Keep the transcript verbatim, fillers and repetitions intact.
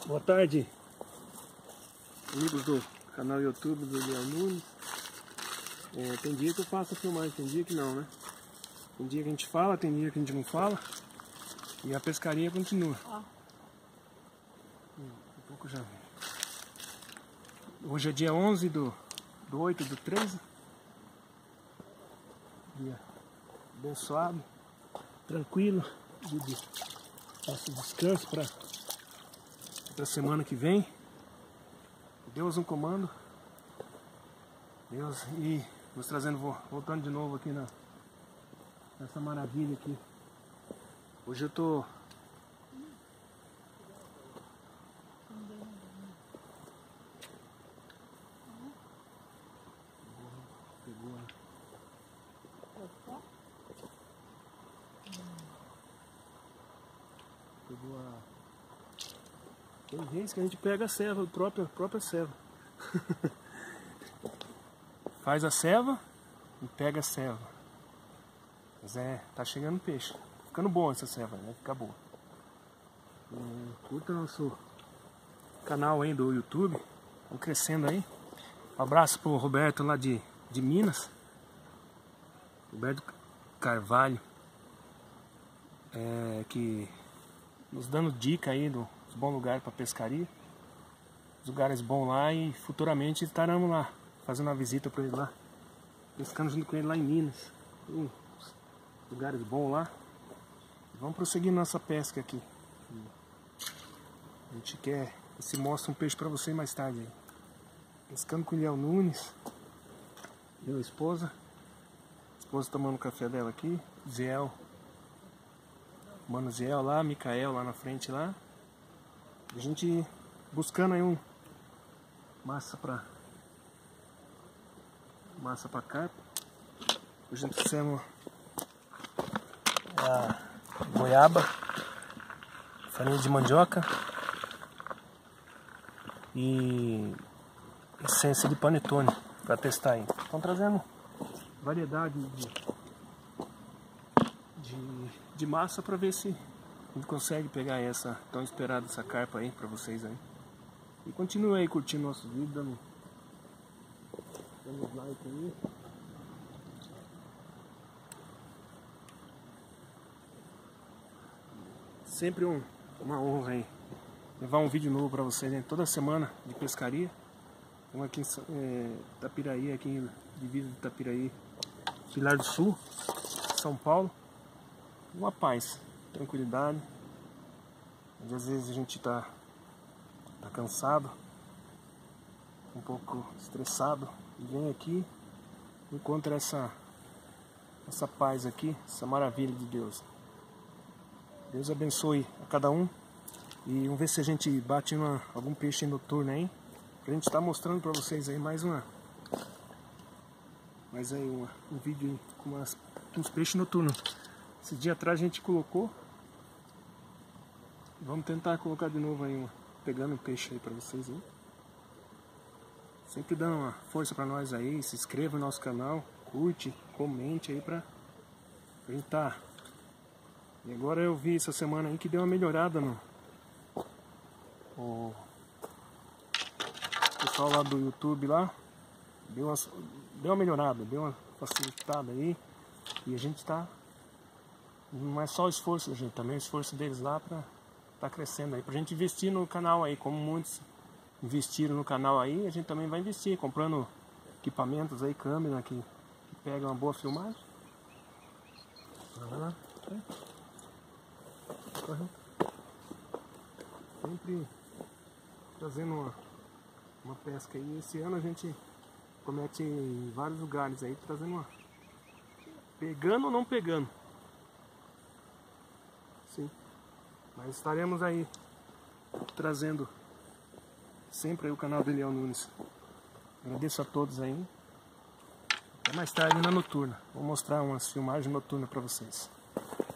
Boa tarde, amigos do canal YouTube do Eliel Nunes. É, tem dia que eu faço a filmagem, tem dia que não, né? Tem dia que a gente fala, tem dia que a gente não fala. E a pescaria continua. Ó. Hum, daqui a pouco já vem. Hoje é dia onze do, do oito do treze. Dia abençoado, tranquilo. Dia de nosso descanso para a semana que vem. Deus no comando. Deus, e nos trazendo, voltando de novo aqui na, nessa maravilha aqui. Hoje eu tô pegou a... pegou a... Tem vezes que a gente pega a ceva, a própria, a própria ceva. Faz a ceva e pega a ceva. Mas é, tá chegando peixe. Ficando bom essa ceva, vai ficar boa. É, curta nosso canal aí do YouTube. Estamos crescendo aí. Um abraço pro Roberto lá de, de Minas. Roberto Carvalho. É, que nos dando dica aí do bom lugar para pescaria, os lugares bons lá, e futuramente estaremos lá fazendo uma visita para ele lá, pescando junto com ele lá em Minas. Tem lugares bons lá. Vamos prosseguir nossa pesca aqui. A gente quer se mostra um peixe para você mais tarde aí. Pescando com o Eliel Nunes, eu e a esposa, a esposa tomando o café dela aqui, Ziel, mano Ziel lá, Micael lá na frente lá. A gente buscando aí um massa pra massa pra carpa. Hoje a gente trouxemos a goiaba, farinha de mandioca e essência de panetone para testar aí. Estão trazendo variedade de, de, de massa para ver se a gente consegue pegar essa tão esperada essa carpa aí pra vocês aí. E continue aí curtindo nossos vídeos, dando, dando like aí. Sempre um, uma honra aí levar um vídeo novo pra vocês, né? Toda semana de pescaria. Estamos aqui em é, Itapiraí, aqui em divisa de Itapiraí, Pilar do Sul, São Paulo. Uma paz, tranquilidade. Às vezes a gente tá, tá cansado, um pouco estressado, e vem aqui, encontra essa, essa paz aqui, essa maravilha de Deus. Deus abençoe a cada um, e vamos ver se a gente bate uma, algum peixe noturno aí, pra gente estar tá mostrando pra vocês aí mais uma, mais aí uma, um vídeo aí com umas, uns peixes noturnos. Esse dia atrás a gente colocou. Vamos tentar colocar de novo aí, uma, pegando um peixe aí pra vocês aí. Sempre dando uma força pra nós aí, se inscreva no nosso canal, curte, comente aí pra, pra gente tá. E agora eu vi essa semana aí que deu uma melhorada no o pessoal lá do YouTube lá, deu uma, deu uma melhorada, deu uma facilitada aí, e a gente tá, não é só o esforço da gente, também o esforço deles lá pra tá crescendo aí, pra gente investir no canal aí, como muitos investiram no canal aí, a gente também vai investir, comprando equipamentos aí, câmera que, que pega uma boa filmagem. Vai lá, corre. Sempre trazendo uma, uma pesca aí. Esse ano a gente comete em vários lugares aí, trazendo uma, pegando ou não pegando. Sim. Mas estaremos aí trazendo sempre aí o canal do Eliel Nunes. Agradeço a todos aí. Até mais tarde na noturna. Vou mostrar umas filmagens noturnas para vocês.